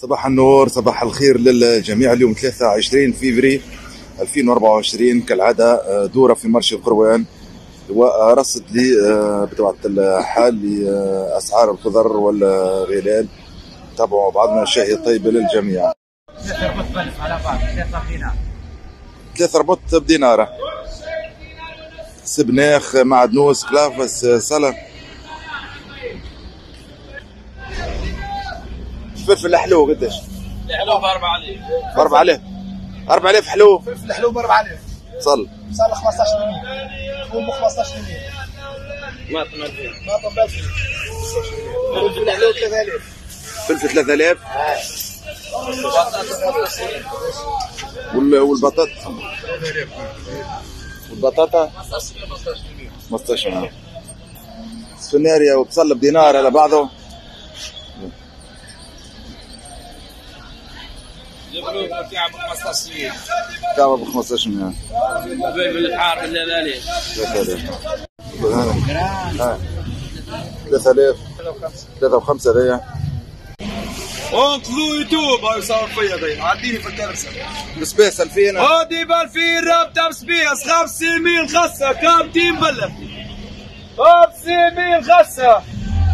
صباح النور، صباح الخير للجميع. اليوم 23 فيفري 2024 كالعادة دورة في مرشد قروان ورصد لي بطبيعة الحال لأسعار الخضر والغلال. تابعوا بعضنا، شهية طيبة للجميع. 3 ربط بلف على بعض 3 دينار، 3 ربط بدينارة، سبناخ، معدنوس، كلافس، سلة. فلفل حلو قداش؟ الحلو ب 4000. ب 4000. 4000 حلو؟ فلفل حلو ب 4000. صل 15 جنيه، فول ب 15 جنيه، طماطم 2000، طماطم ب 2000، فلفل حلو 3000، فلفل 3000. والبطاطا 15 سناريا وبصل بدينار على بعضه. كعبة ب 15 جنيه. الفلفل الحار ب 3000. 3000 3 و5 هذيا. انقذوا يوتيوب هاي صار فيا ضي عديني في الكرسي. بسبيس 2000 هادي ب 2000 رابطة بسبيس 5 ميل خاصة كام تيم بلد 5 ميل خاصة.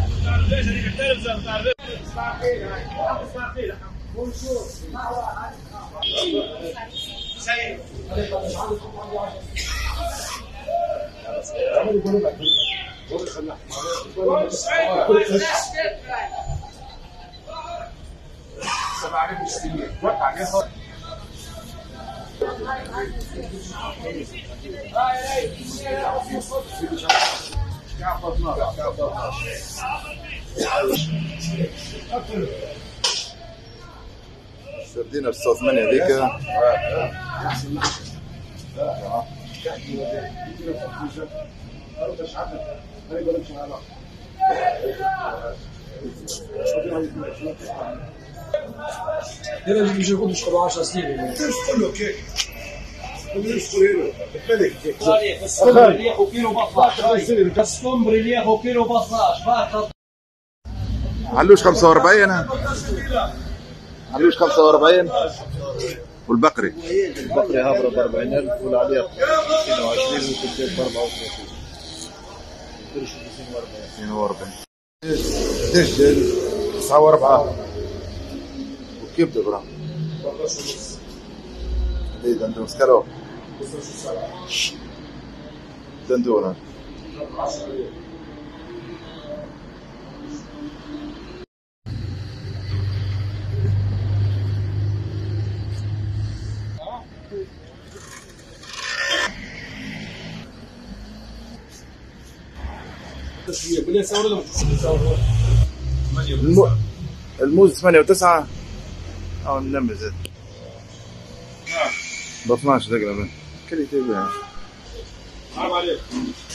سردينة ب 8 هذيك. هنا اللي بيجي يقول يشتغلوا 10 سنين كله كيك ريح وكيلو بطاش، كسكمبر ريح وكيلو بطاش. علوش 45. علوش 45. والبقري هابره ب 40000 والعليا 22 والكبدات ب 34. الكرش ب 42. دجاج 9 و4. وكبده برا. هذي دندون سكرو. دندون. الموز 8 و9 او ننمي زاد ب 12 تقريبا. كل يتبع. حرام عليك.